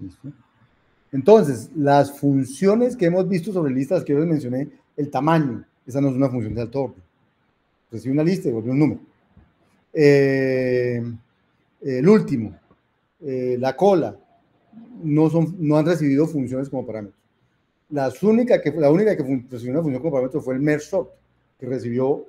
¿Listo? Entonces, las funciones que hemos visto sobre listas que yo les mencioné, el tamaño, esa no es una función de alto orden. Recibe una lista y vuelve un número. El último, la cola, no han recibido funciones como parámetros. La única que recibió una función como parámetro fue el merge sort, que recibió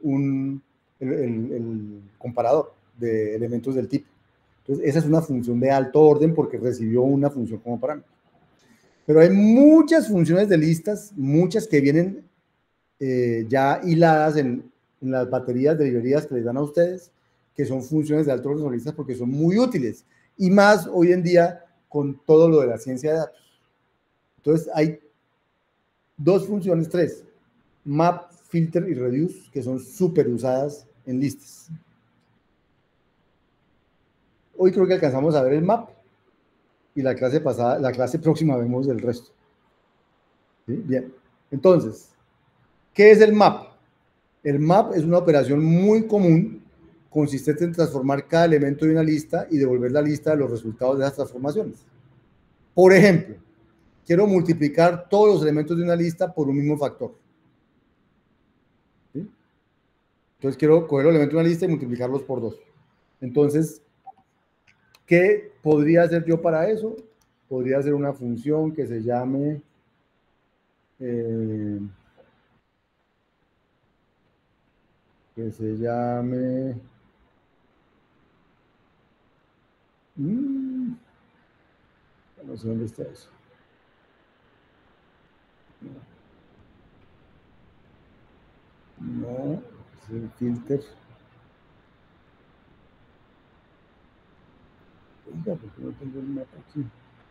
el comparador de elementos del tipo. Entonces, esa es una función de alto orden porque recibió una función como parámetro. Pero hay muchas funciones de listas, muchas que vienen ya hiladas en las baterías de librerías que les dan a ustedes, que son funciones de alto orden sobre listas porque son muy útiles. Y más hoy en día con todo lo de la ciencia de datos. Entonces, hay dos funciones, tres, map, filter y reduce, que son súper usadas en listas. Hoy creo que alcanzamos a ver el map y la clase próxima vemos el resto. ¿Sí? Bien, entonces, ¿qué es el map? El map es una operación muy común, consistente en transformar cada elemento de una lista y devolver la lista de los resultados de esas transformaciones. Por ejemplo, quiero multiplicar todos los elementos de una lista por un mismo factor. ¿Sí? Entonces quiero coger los elementos de una lista y multiplicarlos por 2. Entonces, ¿qué podría hacer yo para eso? Podría hacer una función que se llame no sé dónde está eso. No, es el filter. Oiga, ¿por qué no tengo el mapa aquí?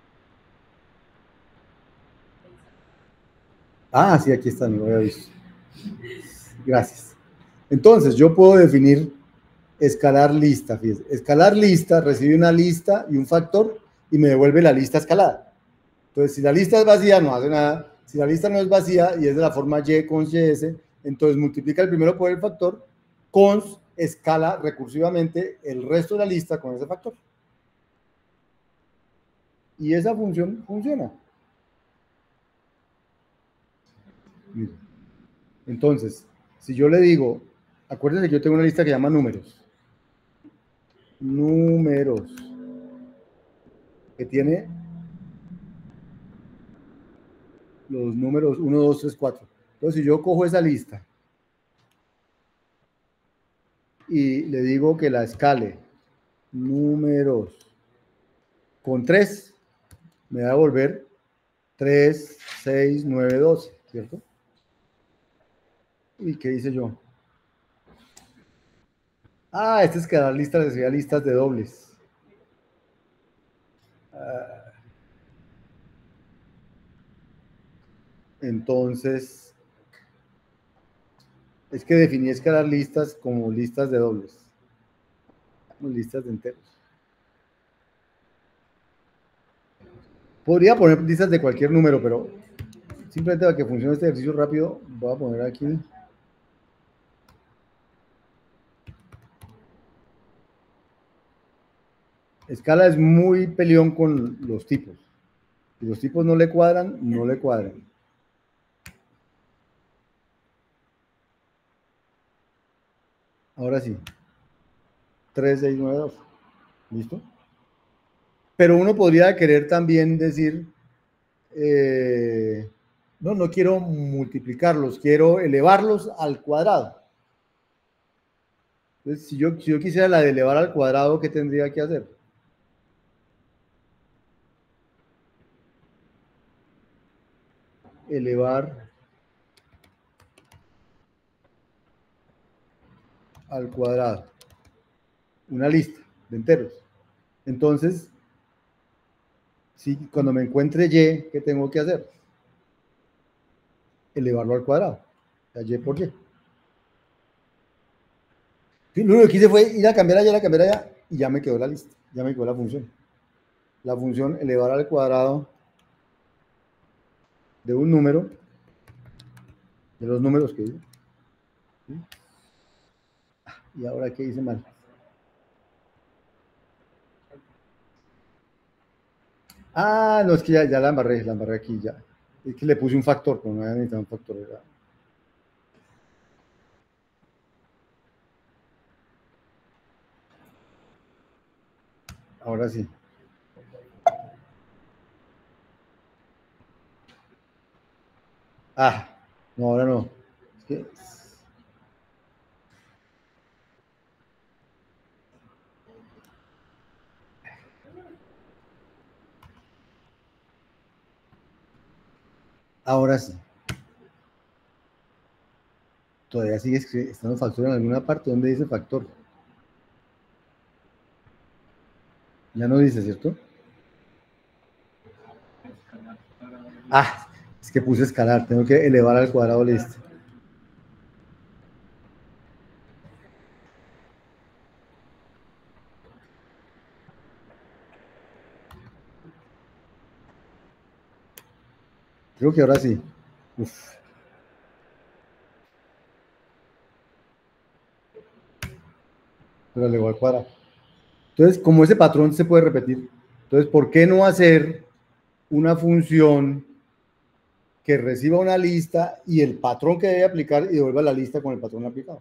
Ah, sí, aquí está, no lo había visto. Gracias. Entonces, yo puedo definir escalar lista. Fíjense. Escalar lista recibe una lista y un factor y me devuelve la lista escalada. Entonces, si la lista es vacía, no hace nada. Si la lista no es vacía y es de la forma y cons ys, entonces multiplica el primero por el factor, cons escala recursivamente el resto de la lista con ese factor. Y esa función funciona. Entonces, si yo le digo, acuérdense que yo tengo una lista que se llama números. Números. Que tiene los números 1, 2, 3, 4. Entonces, si yo cojo esa lista y le digo que la escale números con 3, me va a volver 3, 6, 9, 12, ¿cierto? ¿Y qué hice yo? Ah, este es que las listas decía listas de dobles. Entonces, es que definí escalar listas como listas de dobles, como listas de enteros. Podría poner listas de cualquier número, pero simplemente para que funcione este ejercicio rápido, voy a poner aquí. Scala es muy peleón con los tipos. Si los tipos no le cuadran, no le cuadran. Ahora sí. 3, 6, 9, 2. ¿Listo? Pero uno podría querer también decir, no quiero multiplicarlos, quiero elevarlos al cuadrado. Entonces, si yo quisiera la de elevar al cuadrado, ¿qué tendría que hacer? Elevar al cuadrado. Una lista de enteros. Entonces, si cuando me encuentre y, ¿qué tengo que hacer? Elevarlo al cuadrado. O sea, y por y. Lo único que hice fue ir a cambiar allá, y ya me quedó la lista, ya me quedó la función. La función elevar al cuadrado de un número, de los números que hice. ¿Sí? Y ahora, ¿qué hice mal? Ah, no, es que ya la embarré aquí ya. Es que le puse un factor, pero no había necesitado un factor. Ahora sí. Ah, no, ahora no. Es que- ahora sí. Todavía sigue estando factor en alguna parte donde dice factor. Ya no dice, ¿cierto? Ah, es que puse escalar. Tengo que elevar al cuadrado listo. Creo que ahora sí. Uf, pero elevó al cuadrado. Entonces, como ese patrón se puede repetir, entonces, ¿por qué no hacer una función que reciba una lista y el patrón que debe aplicar y devuelva la lista con el patrón aplicado?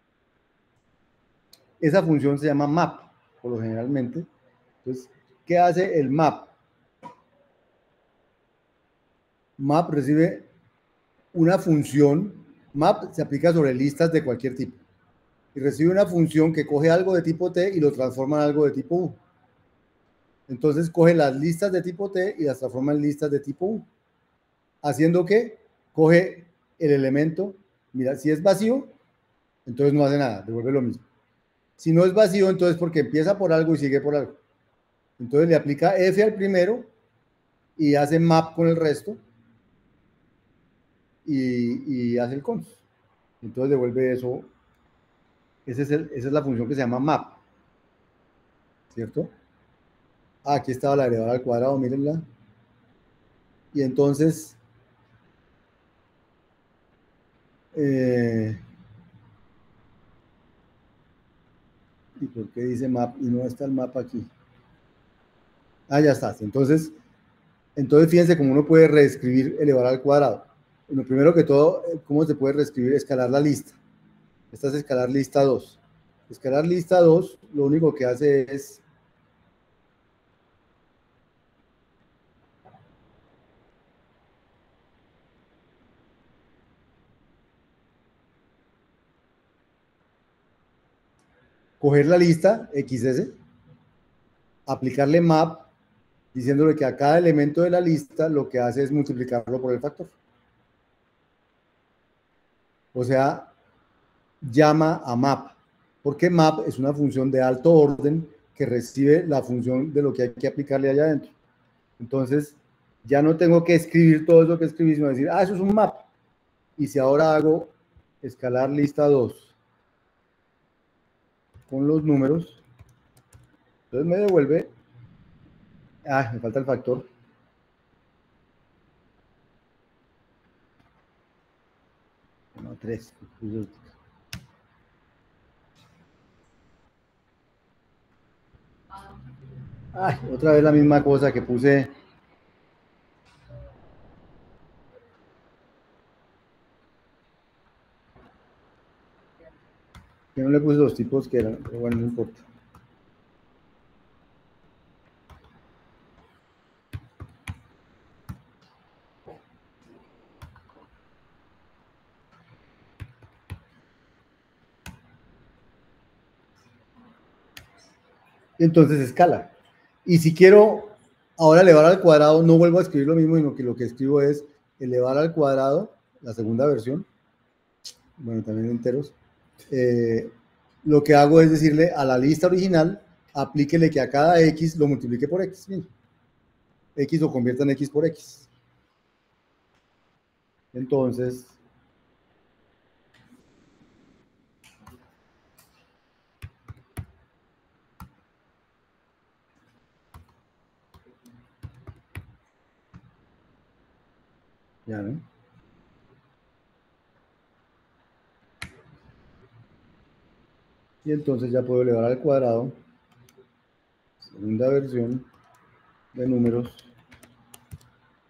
Esa función se llama map, por lo generalmente. Entonces, ¿qué hace el map? Map recibe una función, map se aplica sobre listas de cualquier tipo, y recibe una función que coge algo de tipo T y lo transforma en algo de tipo U. Entonces coge las listas de tipo T y las transforma en listas de tipo U. Haciendo que coge el elemento, mira, si es vacío, entonces no hace nada, devuelve lo mismo. Si no es vacío, entonces porque empieza por algo y sigue por algo. Entonces le aplica F al primero y hace map con el resto y hace el cons. Entonces devuelve eso. Esa es la función que se llama map, ¿cierto? Ah, aquí estaba la elevadora al cuadrado, mírenla. Y entonces, eh, ¿y por qué dice map y no está el mapa aquí? Ah, ya está. Entonces fíjense cómo uno puede reescribir elevar al cuadrado. Lo primero que todo, ¿cómo se puede reescribir? Escalar la lista. Esta es escalar lista 2. Escalar lista 2, lo único que hace es coger la lista XS, aplicarle map, diciéndole que a cada elemento de la lista lo que hace es multiplicarlo por el factor. O sea, llama a map, porque map es una función de alto orden que recibe la función de lo que hay que aplicarle allá adentro. Entonces, ya no tengo que escribir todo eso que escribí, sino decir, ah, eso es un map. Y si ahora hago escalar lista 2 con los números, entonces me devuelve, ah, me falta el factor, no, 3. Ay, otra vez la misma cosa que puse. Que no le puse los tipos que eran, pero bueno, no importa. Entonces escala. Y si quiero ahora elevar al cuadrado, no vuelvo a escribir lo mismo, sino que lo que escribo es elevar al cuadrado, la segunda versión, bueno, también enteros. Eh, lo que hago es decirle a la lista original, aplíquele que a cada X lo multiplique por X. Mira, X lo convierta en X por X. Entonces, ya, ¿no? Y entonces ya puedo elevar al cuadrado, segunda versión de números,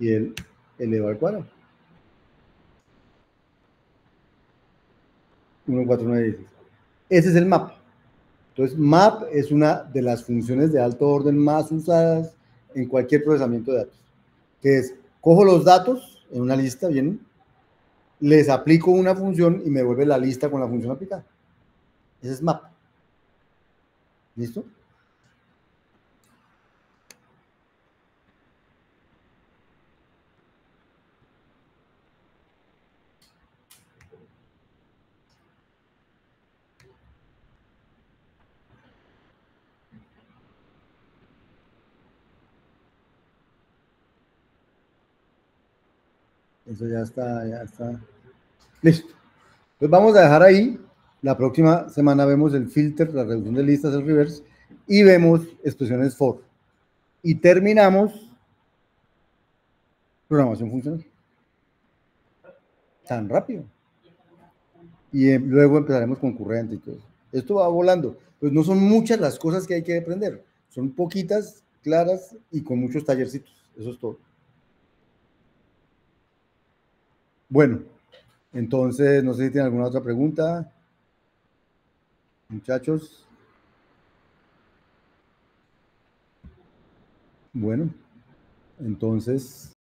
y él eleva al cuadrado. 1, 4, 9, 16. Ese es el map. Entonces, map es una de las funciones de alto orden más usadas en cualquier procesamiento de datos, que es, cojo los datos en una lista, bien, les aplico una función y me vuelve la lista con la función aplicada. Ese es map. ¿Listo? Eso ya está, ya está. Listo. Entonces vamos a dejar ahí. La próxima semana vemos el filter, la reducción de listas, el reverse, y vemos expresiones for. Y terminamos programación funcional. Tan rápido. Y luego empezaremos con concurrente y todo eso. Esto va volando. Pues no son muchas las cosas que hay que aprender. Son poquitas, claras y con muchos tallercitos. Eso es todo. Bueno, entonces, no sé si tienen alguna otra pregunta, muchachos. Bueno, entonces...